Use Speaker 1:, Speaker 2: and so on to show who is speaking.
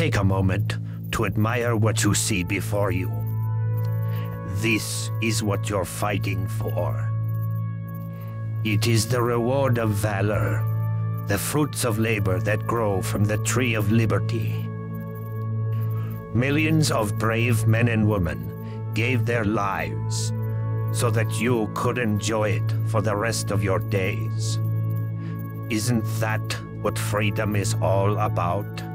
Speaker 1: Take a moment to admire what you see before you. This is what you're fighting for. It is the reward of valor, the fruits of labor that grow from the tree of liberty. Millions of brave men and women gave their lives so that you could enjoy it for the rest of your days. Isn't that what freedom is all about?